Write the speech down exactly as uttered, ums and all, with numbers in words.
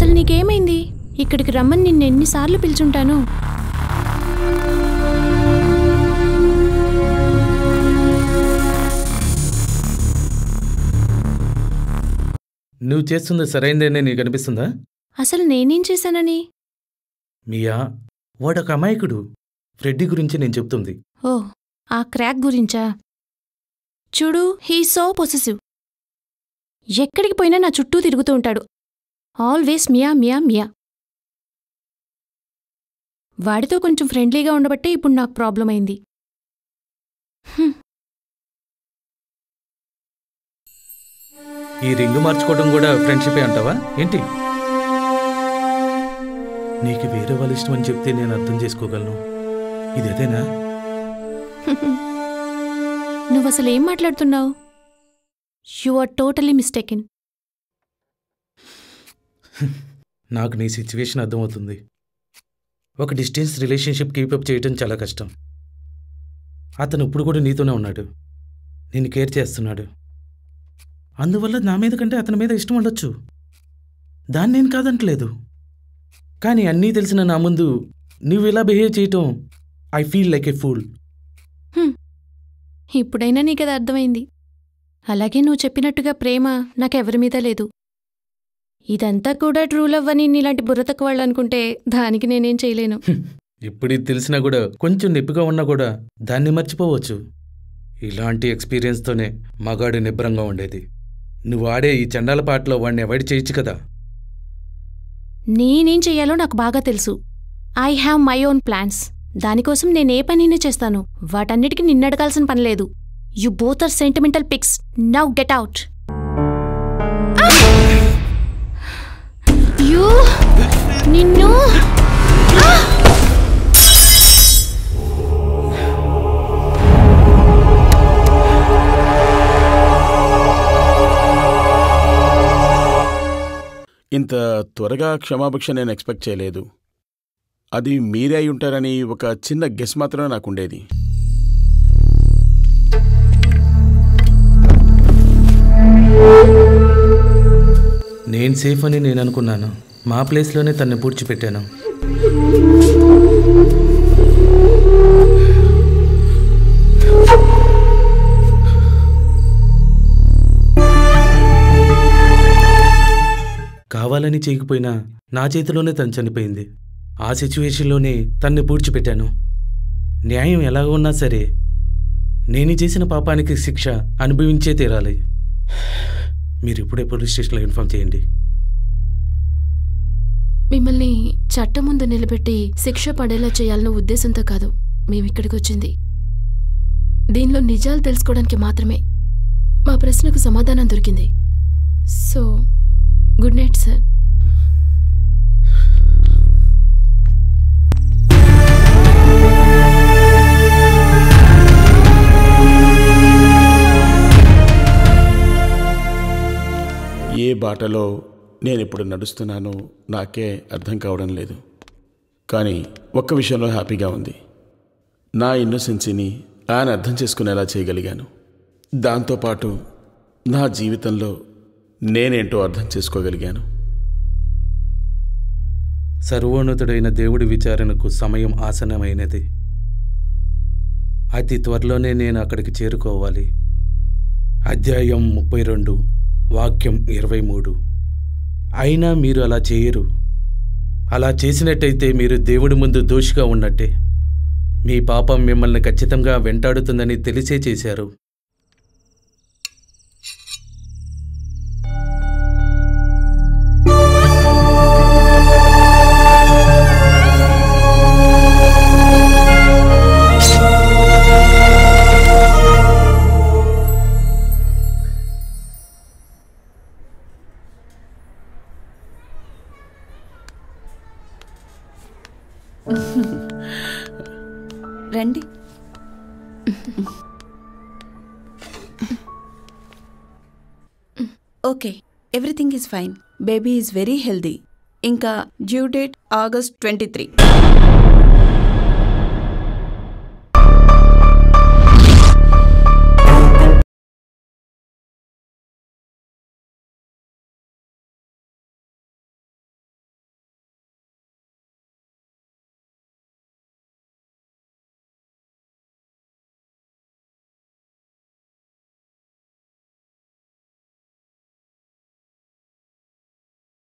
అసలు నీకేమైంది? ఇక్కడికి రమ్మని నిన్ను ఎన్నిసార్లు పిలుచుంటాను. నువ్వు చేస్తుంది సరైందేనే నీకు అనిపిస్తుందా? అసలు నేనేం చేశానని? మియా, వాడొక అమాయకుడు. ఫ్రెడ్డీ గురించి నేను చెప్తుంది. ఓ, ఆ క్రాక్ గురించా? చూడు, హీ సో పొసెసివ్. ఎక్కడికి పోయినా నా చుట్టూ తిరుగుతూ ఉంటాడు. ఆల్వేస్ మియా మియా మియా. వాడితో కొంచెం ఫ్రెండ్లీగా ఉండబట్టే ఇప్పుడు నాకు ప్రాబ్లం అయింది. ఈ రింగు మార్చుకోవడం కూడా ఫ్రెండ్షిపే అంటావా ఏంటి? నీకు వేరే వాళ్ళ ఇష్టం అని చెప్తే నేను అర్థం చేసుకోగలను. ఇదేదేనా? నువ్వసలు ఏం మాట్లాడుతున్నావు? You are totally mistaken. నాకు నీ సిచ్యువేషన్ అర్థమవుతుంది. ఒక డిస్టెన్స్ రిలేషన్షిప్ కీపప్ చేయటం చాలా కష్టం. అతను ఇప్పుడు కూడా నీతోనే ఉన్నాడు, నేను కేర్ చేస్తున్నాడు. అందువల్ల నా మీద కంటే అతని మీద ఇష్టం ఉండొచ్చు, దాన్ని నేను కాదంటలేదు. కానీ అన్నీ తెలిసిన నా ముందు నువ్వు ఇలా బిహేవ్ చేయటం, I feel like a fool. ఇప్పుడైనా నీకది అర్థమైంది. అలాగే నువ్వు చెప్పినట్టుగా ప్రేమ నాకెవరి మీద లేదు. ఇదంతా కూడా ట్రూ లవ్ అని నీలాంటి బుర్రతకు వాళ్ళు అనుకుంటే దానికి నేనేం చేయలేను. ఇప్పుడు ఇది తెలిసినా కూడా కొంచెం నొప్పిగా ఉన్నా కూడా దాన్ని మర్చిపోవచ్చు. ఇలాంటి ఎక్స్పీరియన్స్తోనే మగాడు నిబ్బరంగా ఉండేది. నువ్వు ఆడే ఈ చండాల పాటలో వాడిని అవాయిడ్ చేయొచ్చు కదా. నేనేం చెయ్యాలో నాకు బాగా తెలుసు. I have my own plans. దానికోసం నేనే పనైనా చేస్తాను. వాటన్నిటికీ నిన్నడగాల్సిన పనిలేదు. You both are sentimental pigs. Now get out. You నిన్ను ఇంత త్వరగా క్షమాభిక్ష నేను ఎక్స్పెక్ట్ చేయలేదు. అది మీరే అయి ఉంటారని ఒక చిన్న గెస్ మాత్రమే నాకుండేది. నేను సేఫ్ అని నేను అనుకున్నాను. మా ప్లేస్లోనే తన్ని పూడ్చిపెట్టాను. కావాలని చేయకపోయినా నా చేతిలోనే తను చనిపోయింది. ఆ సిచ్యువేషన్లోనే తన్ని పూడ్చిపెట్టాను. న్యాయం ఎలాగ ఉన్నా సరే నేను చేసిన పాపానికి శిక్ష అనుభవించే తీరాలి. మీరు ఇప్పుడే పోలీస్ స్టేషన్లో ఇన్ఫార్మ్ చేయండి. మిమ్మల్ని చట్టం ముందు నిలబెట్టి శిక్ష పడేలా చేయాలన్న ఉద్దేశంతో కాదు మేమిక్కడికి వచ్చింది. దీనిలో నిజాలు తెలుసుకోవడానికి మాత్రమే. మా ప్రశ్నకు సమాధానం దొరికింది. So good night sir. ఏ బాటలో నేనిప్పుడు నడుస్తున్నానో నాకే అర్థం కావడం లేదు. కానీ ఒక్క విషయంలో హ్యాపీగా ఉంది. నా ఇన్నోసెన్సీని ఆయన అర్థం చేసుకునేలా చేయగలిగాను. దాంతోపాటు నా జీవితంలో నేనేంటో అర్థం చేసుకోగలిగాను. సర్వోన్నతుడైన దేవుడి విచారణకు సమయం ఆసన్నమైనది. అతి త్వరలోనే నేను అక్కడికి చేరుకోవాలి. అధ్యాయం ముప్పై రెండు, వాక్యం ఇరవై మూడు. అయినా మీరు అలా చేయరు. అలా చేసినట్టయితే మీరు దేవుడి ముందు దోషిగా ఉన్నట్టే. మీ పాపం మిమ్మల్ని ఖచ్చితంగా వెంటాడుతుందని తెలిసే చేశారు. రండి. Okay, everything is fine. Baby is very healthy. ఇంకా due date August twenty three.